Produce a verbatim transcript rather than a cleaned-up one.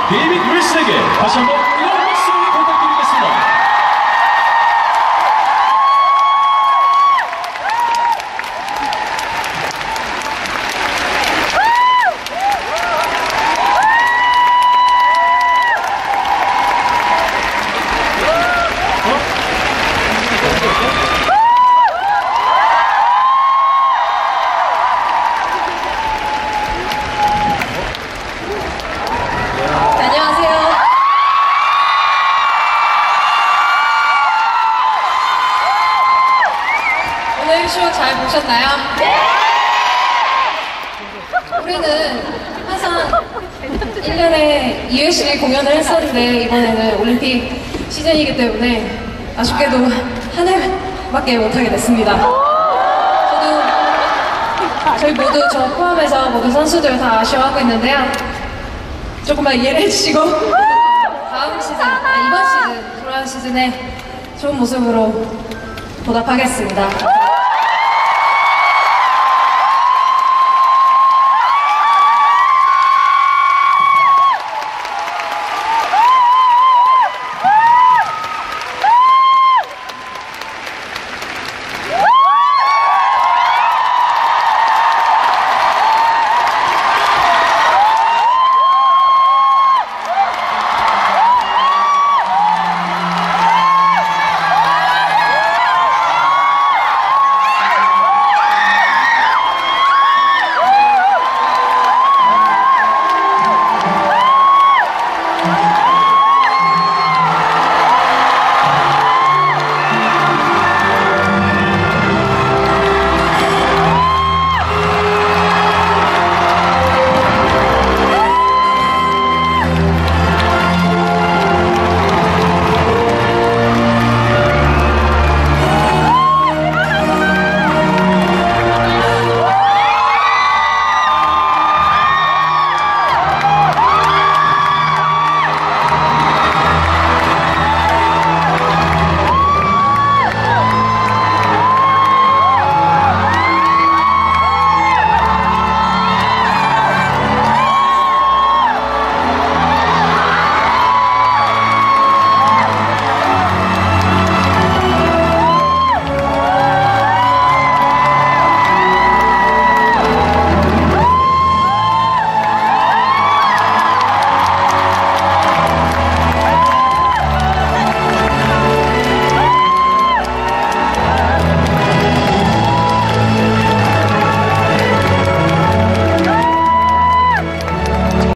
데이빗 윌슨에게 다시 한번 뜨거운 박수 부탁드리겠습니다. 오늘 쇼 잘 보셨나요? 네! 우리는 항상 일 년에 이 회씩 공연을 했었는데 이번에는 올림픽 시즌이기 때문에 아쉽게도 한 해밖에 못하게 됐습니다. 저도 저희 모두 저 포함해서 모든 선수들 다 아쉬워하고 있는데요. 조금만 이해를 해주시고 다음 시즌, 아, 이번 시즌, 돌아온 시즌에 좋은 모습으로 보답하겠습니다.